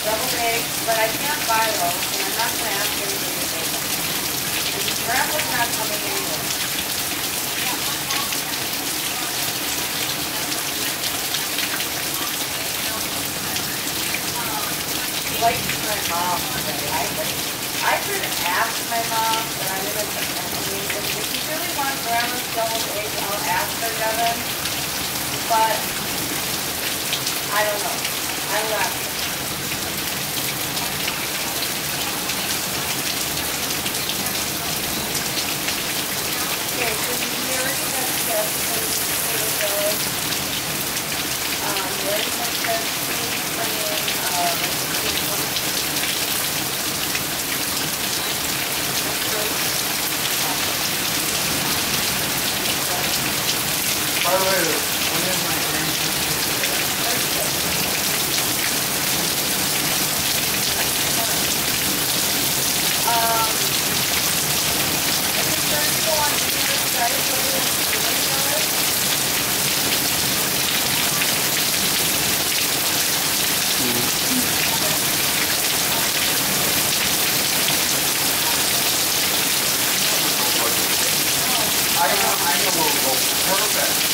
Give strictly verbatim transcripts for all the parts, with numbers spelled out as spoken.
Double eggs, but I can't buy those, and I'm not going to ask anybody to make them. And Grandpa's not coming anyway. Like my mom today. I could, I could ask my mom, but I'm going to, I mean, if you really want Grandma's double eggs, I'll ask her, Devin. But, I don't know. I will ask her. Okay, so the American Express is good. Um, the American Express is bringing, um, by the way, when is my grandson? Um, I think there's still on the other side of the window. I know, I know where we'll go. Perfect.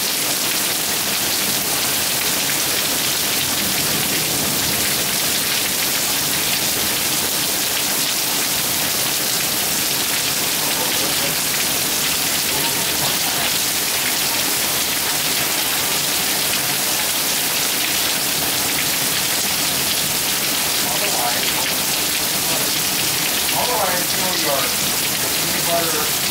Otherwise, otherwise, you know, your peanut butter